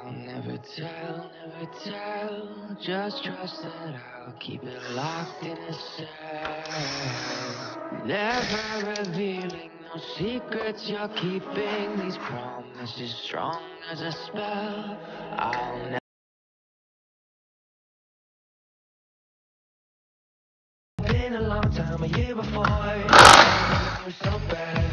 I'll never tell, never tell. Just trust that I'll keep it locked in a cell. Never revealing no secrets you're keeping. These promises strong as a spell. I'll never. Been a long time, a year before. You're so bad.